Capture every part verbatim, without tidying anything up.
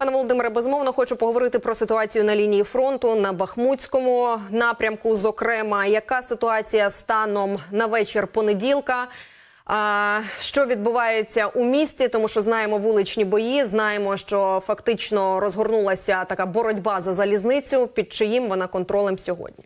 Пане Володимире, безумовно, хочу поговорити про ситуацію на лінії фронту, на Бахмутському напрямку, зокрема. Яка ситуація станом на вечір понеділка? А, що відбувається у місті? Тому що знаємо вуличні бої, знаємо, що фактично розгорнулася така боротьба за залізницю. Під чиїм вона контролем сьогодні?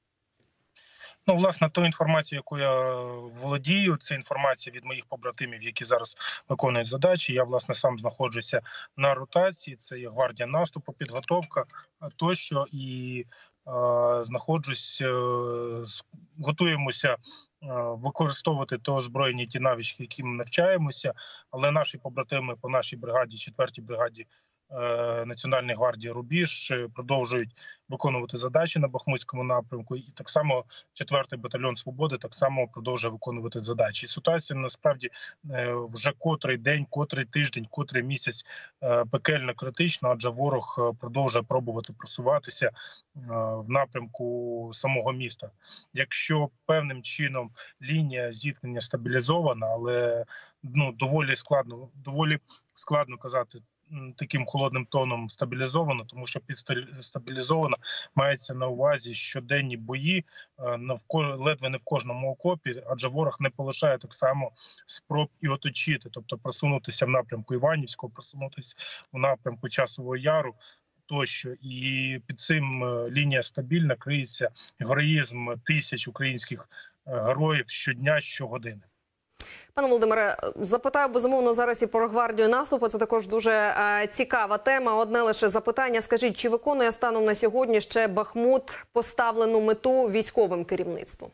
Ну, власне, ту інформацію, яку я володію, це інформація від моїх побратимів, які зараз виконують задачі. Я, власне, сам знаходжуся на ротації, це є гвардія наступу, підготовка тощо. І е, знаходжусь, е, готуємося е, використовувати те озброєння, ті навички, які ми навчаємося. Але наші побратими по нашій бригаді, четвертій бригаді Національної гвардії «Рубіж» продовжують виконувати задачі на Бахмутському напрямку. І так само четвертий батальйон «Свободи» так само продовжує виконувати задачі. І ситуація насправді вже котрий день, котрий тиждень, котрий місяць пекельно критична, адже ворог продовжує пробувати просуватися в напрямку самого міста. Якщо певним чином лінія зіткнення стабілізована, але ну, доволі складно, доволі складно казати таким холодним тоном стабілізовано, тому що під стабілізовано мається на увазі щоденні бої навколо ледве не в кожному окопі, адже ворог не полишає так само спроб і оточити, тобто просунутися в напрямку Іванівського, просунутися в напрямку Часового Яру тощо. І під цим лінія стабільна, криється героїзм тисяч українських героїв щодня, щогодини. Пане Володимире, запитаю безумовно зараз і про гвардію наступу. Це також дуже е, цікава тема. Одне лише запитання. Скажіть, чи виконує станом на сьогодні ще Бахмут поставлену мету військовим керівництвом?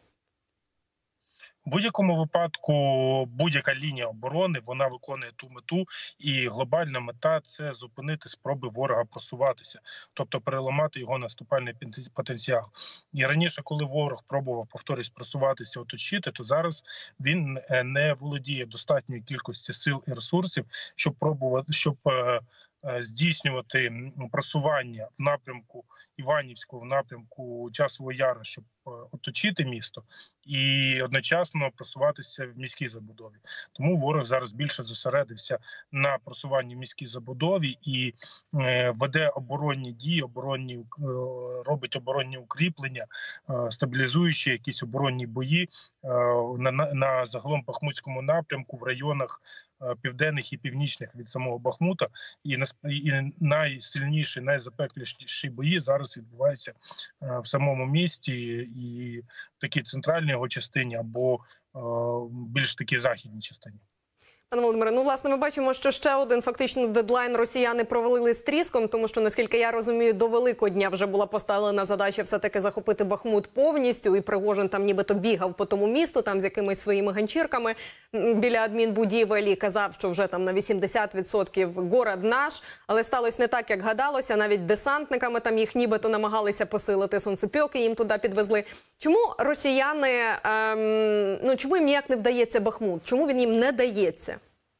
В будь-якому випадку будь-яка лінія оборони, вона виконує ту мету, і глобальна мета – це зупинити спроби ворога просуватися, тобто переламати його наступальний потенціал. І раніше, коли ворог пробував, повторюсь, просуватися, оточити, то зараз він не володіє достатньою кількістю сил і ресурсів, щоб пробувати, щоб здійснювати просування в напрямку Іванівського, в напрямку Часового Яру, щоб оточити місто і одночасно просуватися в міській забудові. Тому ворог зараз більше зосередився на просуванні в міській забудові і е, веде оборонні дії, оборонні, е, робить оборонні укріплення, е, стабілізуючи якісь оборонні бої е, на, на, на загалом Бахмутському напрямку в районах південних і північних від самого Бахмута. І, і найсильніші, найзапекліші бої зараз відбуваються в самому місті і в такій центральній його частині або більш такій західній частині. Пане Володимире, ну, власне, ми бачимо, що ще один фактично дедлайн росіяни провалили з тріском, тому що, наскільки я розумію, до Великодня вже була поставлена задача все-таки захопити Бахмут повністю, і Пригожин там нібито бігав по тому місту, там з якимись своїми ганчірками біля адмінбудівель і казав, що вже там на вісімдесят відсотків город наш, але сталося не так, як гадалося, навіть десантниками там їх нібито намагалися посилити, сонцепьоки їм туди підвезли. Чому росіяни, ем, ну, чому їм ніяк не вдається Бахмут? Чому він їм не дається?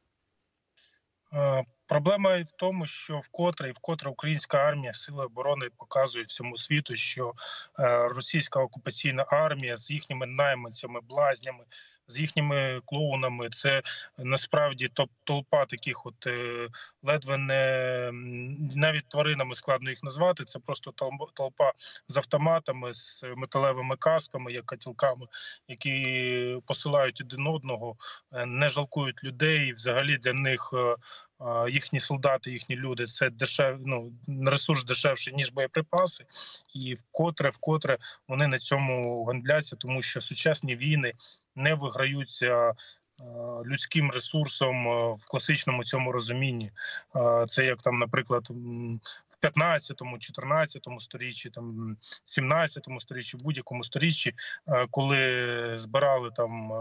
Проблема і в тому, що вкотре і вкотре українська армія, сили оборони показують всьому світу, що російська окупаційна армія з їхніми найманцями, блазнями, з їхніми клоунами, це насправді толпа таких от ледве не, навіть тваринами складно їх назвати, це просто толпа з автоматами, з металевими касками, як котілками, які посилають один одного, не жалкують людей, взагалі для них їхні солдати, їхні люди – це дешев, ну, ресурс дешевший, ніж боєприпаси. І вкотре, вкотре вони на цьому гандляться, тому що сучасні війни не виграються людським ресурсом в класичному цьому розумінні. Це як там, наприклад, в п'ятнадцятому, чотирнадцятому сторіччі, там сімнадцятому сторіччі, в будь-якому сторіччі, коли збирали там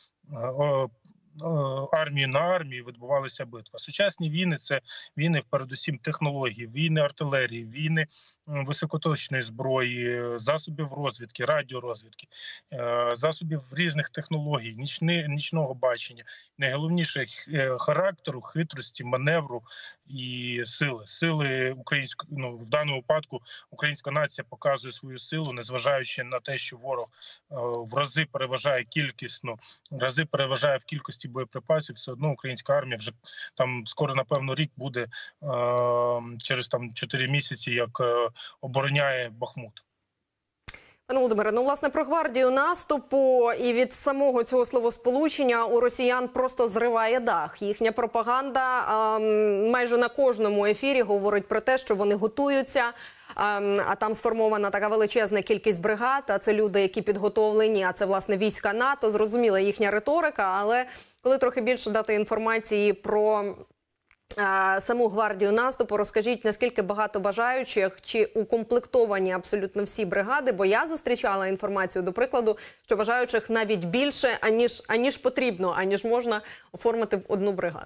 армію на армію, відбувалися битви. Сучасні війни – це війни, передусім, технологій, війни артилерії, війни високоточної зброї, засобів розвідки, радіорозвідки, засобів різних технологій, нічни, нічного бачення. Найголовніше – характеру, хитрості, маневру і сили. Сили української, ну, в даному випадку українська нація показує свою силу, незважаючи на те, що ворог в рази переважає кількісно, в рази переважає в кількості наявності боєприпасів все одно українська армія вже там скоро, напевно, рік буде е, через там чотири місяці, як е, обороняє Бахмут. Пане Володимире, ну, власне, про гвардію наступу і від самого цього словосполучення у росіян просто зриває дах. Їхня пропаганда а, майже на кожному ефірі говорить про те, що вони готуються, а, а там сформована така величезна кількість бригад, а це люди, які підготовлені, а це, власне, війська НАТО. Зрозуміла їхня риторика, але коли трохи більше дати інформації про саму гвардію наступу, розкажіть, наскільки багато бажаючих, чи укомплектовані абсолютно всі бригади, бо я зустрічала інформацію, до прикладу, що бажаючих навіть більше, аніж, аніж потрібно, аніж можна оформити в одну бригаду.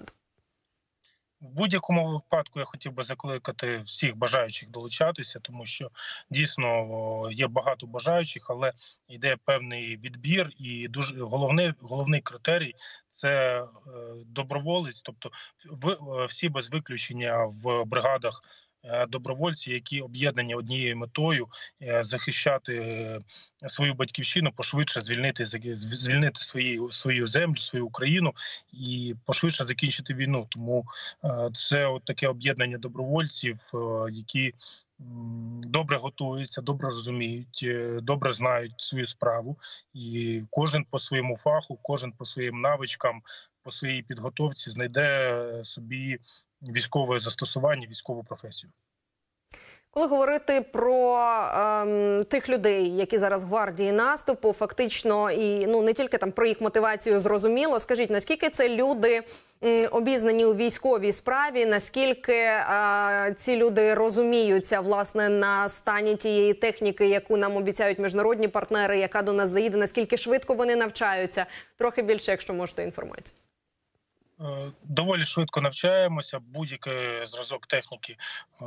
В будь-якому випадку я хотів би закликати всіх бажаючих долучатися, тому що дійсно є багато бажаючих, але йде певний відбір, і дуже головний, головний критерій – це доброволець, тобто всі без виключення в бригадах добровольці, які об'єднані однією метою захищати свою батьківщину, пошвидше звільнити звільнити свої, свою землю, свою Україну і пошвидше закінчити війну. Тому це от таке об'єднання добровольців, які добре готуються, добре розуміють, добре знають свою справу. І кожен по своєму фаху, кожен по своїм навичкам, по своїй підготовці знайде собі військове застосування, військову професію. Коли говорити про ем, тих людей, які зараз в гвардії наступу, фактично, і ну не тільки там про їх мотивацію зрозуміло, скажіть, наскільки це люди м, обізнані у військовій справі, наскільки е, ці люди розуміються, власне, на стані тієї техніки, яку нам обіцяють міжнародні партнери, яка до нас заїде, наскільки швидко вони навчаються? Трохи більше, якщо можете, інформації. Доволі швидко навчаємося, будь-який зразок техніки,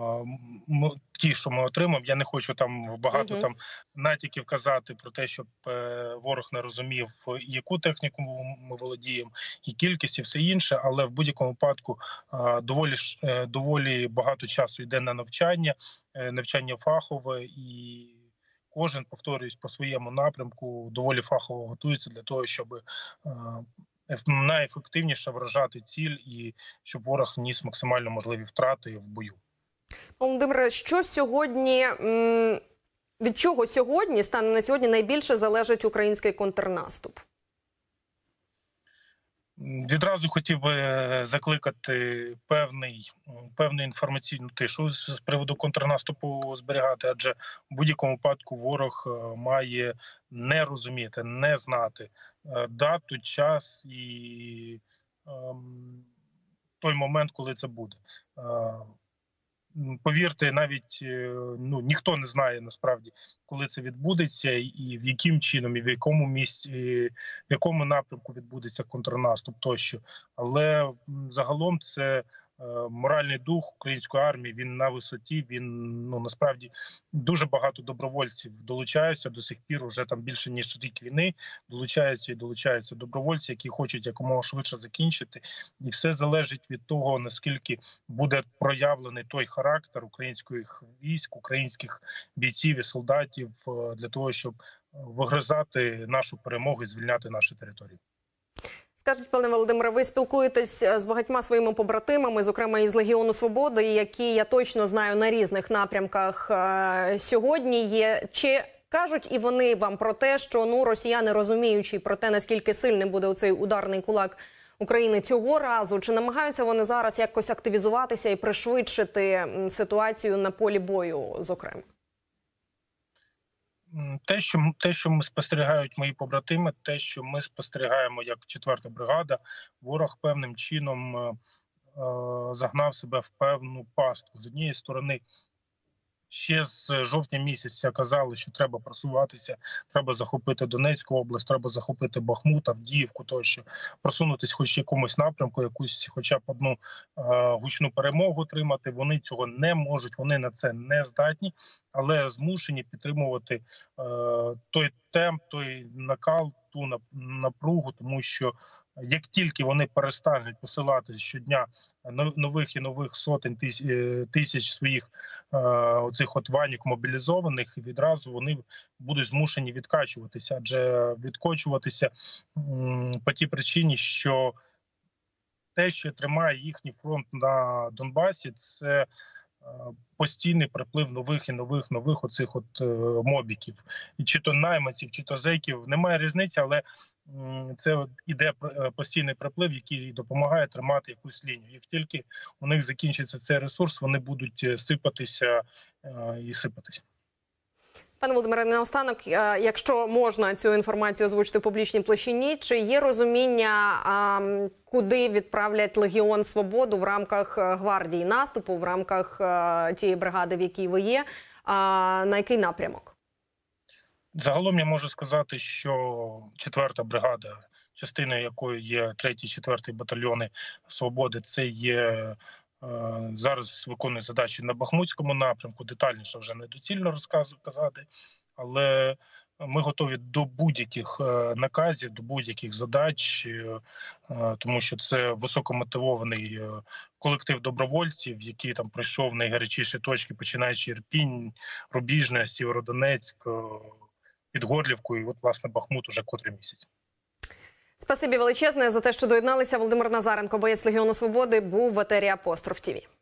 ті, що ми отримаємо. Я не хочу там багато uh-huh. там натяків казати про те, щоб ворог не розумів, яку техніку ми володіємо, і кількість, і все інше, але в будь-якому випадку доволі, доволі багато часу йде на навчання, навчання фахове, і кожен, повторююсь, по своєму напрямку доволі фахово готується для того, щоб найефективніше вражати ціль і щоб ворог ніс максимально можливі втрати в бою. Володимире, що сьогодні, від чого сьогодні, станом на сьогодні, найбільше залежить український контрнаступ? Відразу хотів би закликати певний, певну інформаційну тишу з приводу контрнаступу зберігати, адже в будь-якому випадку ворог має не розуміти, не знати дату, час і ем, той момент, коли це буде. Е, повірте, навіть ну, ніхто не знає насправді, коли це відбудеться і в яким чином, і в якому місці, і в якому напрямку відбудеться контрнаступ тощо. Але загалом це моральний дух української армії, він на висоті, він, ну, насправді, дуже багато добровольців долучаються до сих пір, уже там більше ніж рік війни, долучаються і долучаються добровольці, які хочуть якомога швидше закінчити. І все залежить від того, наскільки буде проявлений той характер українських військ, українських бійців і солдатів для того, щоб вигризати нашу перемогу і звільняти наші території. Скажіть, пане Володимире, ви спілкуєтесь з багатьма своїми побратимами, зокрема із Легіону Свободи, які, я точно знаю, на різних напрямках сьогодні є. Чи кажуть і вони вам про те, що ну росіяни, розуміючи про те, наскільки сильним буде оцей ударний кулак України цього разу, чи намагаються вони зараз якось активізуватися і пришвидшити ситуацію на полі бою, зокрема? Те, що, те, що ми спостерігають мої побратими, те, що ми спостерігаємо як четверта бригада, ворог певним чином е, загнав себе в певну пастку. З однієї сторони, ще з жовтня місяця казали, що треба просуватися, треба захопити Донецьку область, треба захопити Бахмут, Авдіївку, тощо, просунутися хоч в якомусь напрямку, якусь хоча б одну е, гучну перемогу отримати. Вони цього не можуть, вони на це не здатні, але змушені підтримувати е, той темп, той накал, ту напругу, тому що як тільки вони перестануть посилати щодня нових і нових сотень тисяч своїх оцих от ванік мобілізованих, і відразу вони будуть змушені відкачуватися, адже відкочуватися по тій причині, що те, що тримає їхній фронт на Донбасі, це постійний приплив нових і нових нових оцих от мобіків, і чи то найманців, чи то зеків, немає різниці, але це іде постійний приплив, який допомагає тримати якусь лінію. Як тільки у них закінчиться цей ресурс, вони будуть сипатися і сипатися. Пане Володимире, наостанок, якщо можна цю інформацію озвучити в публічній площині, чи є розуміння, куди відправлять Легіон Свободу в рамках гвардії наступу, в рамках тієї бригади, в якій ви є, на який напрямок? Загалом я можу сказати, що четверта бригада, частиною якої є третій, четвертий батальйони Свободи, це є зараз виконує задачі на Бахмутському напрямку, детальніше вже недоцільно розказати, але ми готові до будь-яких наказів, до будь-яких задач, тому що це високомотивований колектив добровольців, який там пройшов найгарячіші точки, починаючи Ірпінь, Рубіжне, Сєвєродонецьк, під Горлівку і от, власне, Бахмут уже котрий місяць. Спасибі величезне за те, що доєдналися. Володимир Назаренко, боєць Легіону Свободи, був в етері Апостроф ТІВІ.